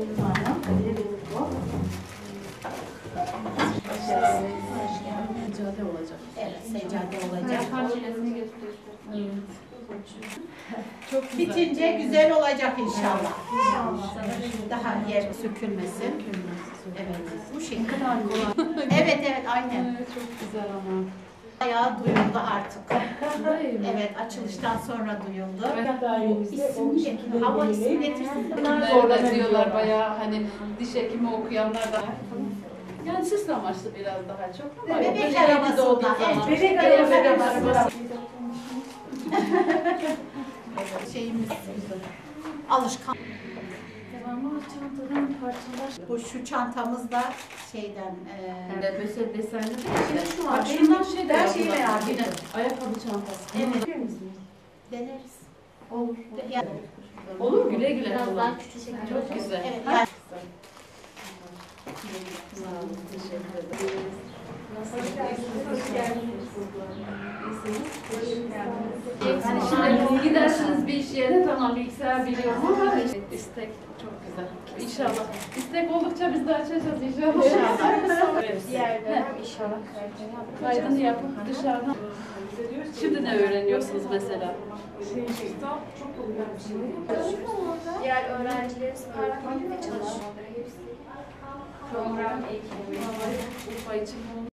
Seccade olacak. Evet, seccade olacak. Evet. Çok bitince güzel olacak inşallah. Daha yer sökülmesin. Evet, bu şekilde. Evet, evet, aynen. Evet, çok güzel ama. Bayağı duyuldu artık. Evet, açılıştan sonra duyuldu. Hava ismi getirsin. Orada diyorlar bayağı hani diş hekimi okuyanlar da. Yani süs amaçlı biraz daha çok. Ama Bebek böyle arabasında. olduğu Evet, zaman. bebek arabası. Şeyimiz alışkan. Devamlı çantadan parçalar. Bu şu çantamız da şeyden Böyle desenli. Şimdi şu var. Şundan şey de her şeyi yaptılar. merak Yine ettim. ayakkabı çantası. Evet. Biliyor musunuz? deneriz. Olur. Yani, Olur mu? Güle güle. Biraz kullan. daha küçük. Çok güzel. evet, yani Sağ olun. Teşekkür ederim. Yani şimdi gidersiniz bir iş yerine tamam bilgisayar biliyorum ama istek çok güzel. İnşallah. İstek oldukça biz de açacağız inşallah. Diğer dönem inşallah Kaydını yapıp dışarıdan. Şimdi ne öğreniyorsunuz mesela? Diğer öğrencilerimiz parkta çalışıyorlar. Hepsi program eğitimi. Urfa için